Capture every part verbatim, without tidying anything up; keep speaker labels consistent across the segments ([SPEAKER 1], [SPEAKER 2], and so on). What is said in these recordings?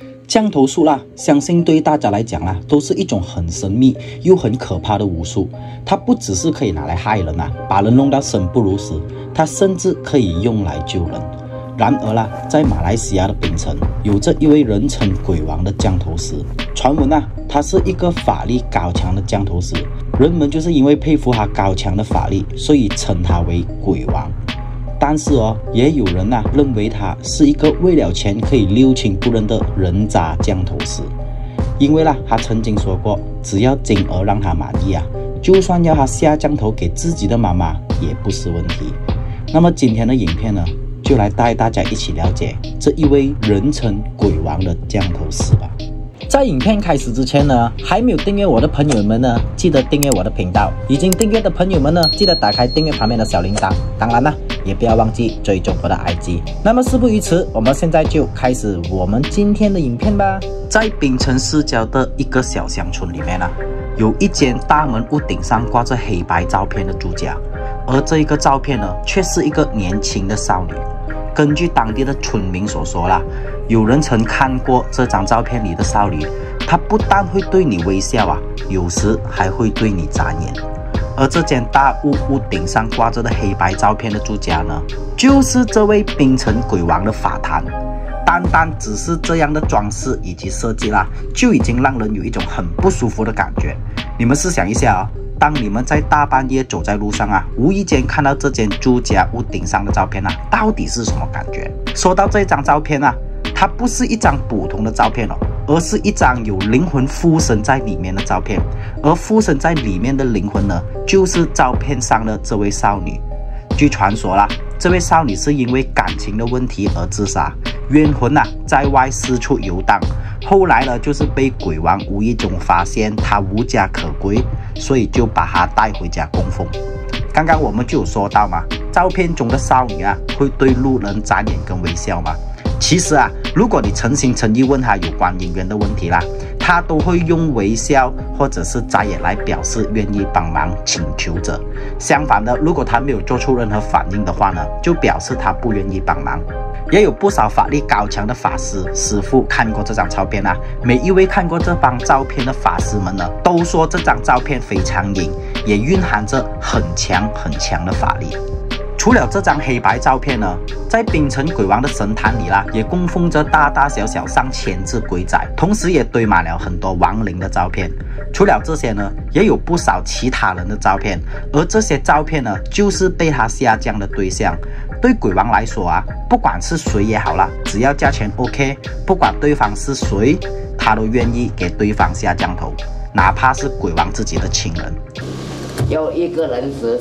[SPEAKER 1] 降头术啦，相信对大家来讲啦，都是一种很神秘又很可怕的巫术。它不只是可以拿来害人啊，把人弄到生不如死，它甚至可以用来救人。然而啦，在马来西亚的槟城，有着一位人称鬼王的降头师。传闻啊，他是一个法力高强的降头师，人们就是因为佩服他高强的法力，所以称他为鬼王。但是哦，也有人呐、啊、认为他是一个为了钱可以六亲不认的人渣降头师，因为啦，他曾经说过，只要金额让他满意啊，就算要他下降头给自己的妈妈也不是问题。那么今天的影片呢，就来带大家一起了解这一位人称鬼王的降头师吧。在影片开始之前呢，还没有订阅我的朋友们呢，记得订阅我的频道；已经订阅的朋友们呢，记得打开订阅旁边的小铃铛。当然啦，也不要忘记追踪我的 I G。那么事不宜迟，我们现在就开始我们今天的影片吧。在槟城市郊的一个小乡村里面啊，有一间大门屋顶上挂着黑白照片的住家，而这一个照片呢，却是一个年轻的少女。根据当地的村民所说啦，有人曾看过这张照片里的少女，她不但会对你微笑啊，有时还会对你眨眼。而这间大屋屋顶上挂着的黑白照片的住家呢，就是这位槟城鬼王的法坛。单单只是这样的装饰以及设计啦，就已经让人有一种很不舒服的感觉。你们试想一下啊、哦，当你们在大半夜走在路上啊，无意间看到这间住家屋顶上的照片啊，到底是什么感觉？说到这张照片啊，它不是一张普通的照片哦，而是一张有灵魂附身在里面的照片。而附身在里面的灵魂呢，就是照片上的这位少女。据传说啦，这位少女是因为感情的问题而自杀，冤魂啊在外四处游荡。后来呢，就是被鬼王无意中发现她无家可归，所以就把她带回家供奉。刚刚我们就有说到嘛，照片中的少女啊，会对路人眨眼跟微笑嘛。其实啊，如果你诚心诚意问她有关姻缘的问题啦，她都会用微笑或者是眨眼来表示愿意帮忙请求者。相反的，如果她没有做出任何反应的话呢，就表示她不愿意帮忙。也有不少法力高强的法师师傅看过这张照片啊，每一位看过这张照片的法师们呢，都说这张照片非常灵，也蕴含着很强很强的法力。除了这张黑白照片呢，在槟城鬼王的神坛里啦，也供奉着大大小小上千只鬼仔，同时也堆满了很多亡灵的照片。除了这些呢，也有不少其他人的照片，而这些照片呢，就是被他下降的对象。对鬼王来说啊，不管是谁也好啦，只要价钱 OK， 不管对方是谁，他都愿意给对方下降头，哪怕是鬼王自己的亲人。
[SPEAKER 2] 有一个人时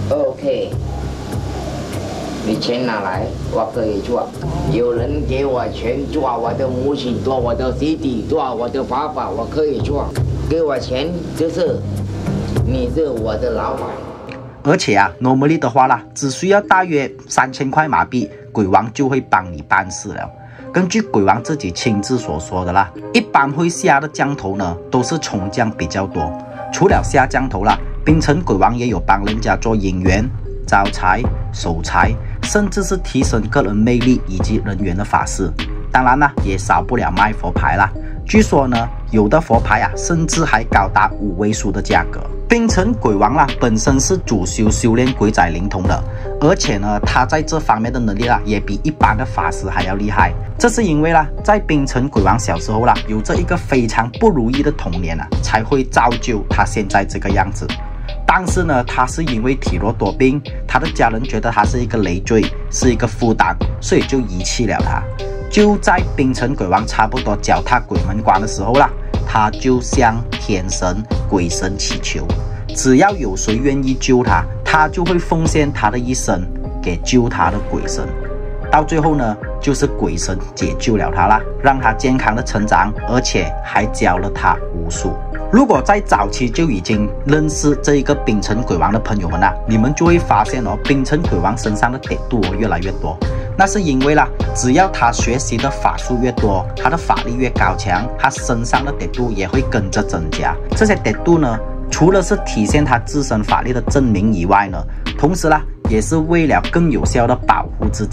[SPEAKER 2] ，OK。你钱拿来，我可以做。有人给我钱做我的母亲，做我的弟弟，做我的爸爸，我可以做。给我钱就是你是我的老板。
[SPEAKER 1] 而且啊 ，normally 的话啦，只需要大约三千块马币，鬼王就会帮你办事了。根据鬼王自己亲自所说的啦，一般会下的降头呢，都是冲降比较多。除了下降头啦，槟城鬼王也有帮人家做引援、招财、守财，甚至是提升个人魅力以及人缘的法事。当然啦，也少不了卖佛牌啦。据说呢，有的佛牌啊，甚至还高达五位数的价格。槟城鬼王啦，本身是主修修炼鬼仔灵通的，而且呢，他在这方面的能力啦，也比一般的法师还要厉害。这是因为啦，在槟城鬼王小时候啦，有着一个非常不如意的童年啊，才会造就他现在这个样子。但是呢，他是因为体弱多病，他的家人觉得他是一个累赘，是一个负担，所以就遗弃了他。就在槟城鬼王差不多脚踏鬼门关的时候啦，他就向天神、鬼神祈求，只要有谁愿意救他，他就会奉献他的一生给救他的鬼神。到最后呢，就是鬼神解救了他啦，让他健康的成长，而且还教了他巫术。如果在早期就已经认识这一个槟城鬼王的朋友们啊，你们就会发现哦，槟城鬼王身上的点度哦越来越多。那是因为啦，只要他学习的法术越多，他的法力越高强，他身上的点度也会跟着增加。这些点度呢，除了是体现他自身法力的证明以外呢，同时啦，也是为了更有效的保护自己。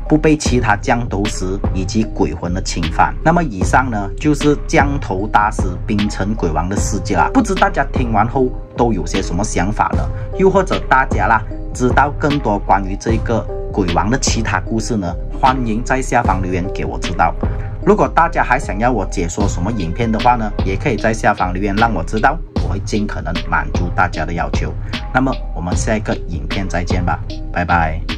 [SPEAKER 1] 不被其他降头师以及鬼魂的侵犯。那么以上呢，就是降头大师冰城鬼王的事迹啦。不知大家听完后都有些什么想法呢？又或者大家啦，知道更多关于这个鬼王的其他故事呢？欢迎在下方留言给我知道。如果大家还想要我解说什么影片的话呢，也可以在下方留言让我知道，我会尽可能满足大家的要求。那么我们下一个影片再见吧，拜拜。